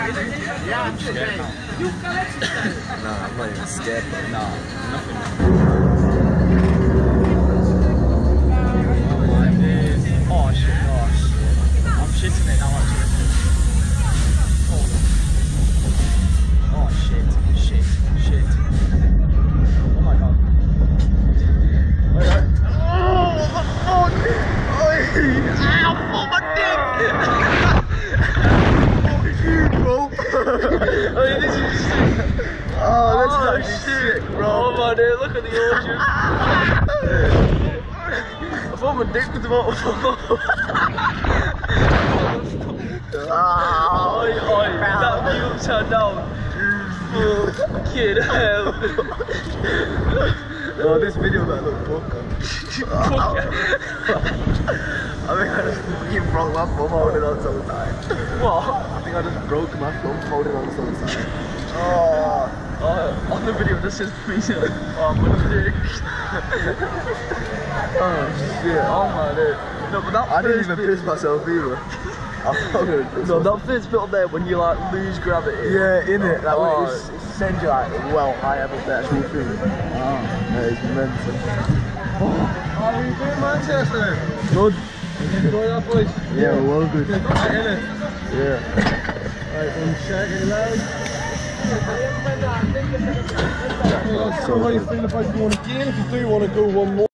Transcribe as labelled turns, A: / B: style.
A: Yeah, I'm scared now.
B: No, I'm not even scared, bro.
A: No, nothing. Oh shit, gosh. I'm shitting it now actually. Oh shit. Oh my god. Ow, my dick!
B: Bro.
A: This is sick.
B: Oh, that's sick, bro.
A: Oh my dude, look at the ocean. I thought my dick was about. Oi, that view upside down. Fucking hell.
B: Oh, this video might look fucker. I think I just fucking broke my thumb holding on so tight.
A: What?
B: I think I just broke my thumb holding on so tight.
A: On the video this is me. Oh my dick.
B: Oh shit.
A: Oh my dude. No, but that
B: I didn't
A: first
B: even
A: bit,
B: piss myself either.
A: no, that first bit up there when you like lose gravity.
B: Yeah, innit? Like,
A: Oh.
B: it sends you like well high up the actual thing. Yeah, it's mental.
A: How are you doing, Manchester?
B: Good.
A: Enjoy that, boys.
B: Yeah, well good.
A: Right, innit?
B: Yeah.
A: Right, one second, loud.
B: So
A: How are you feeling about going again? If you do want to go one more.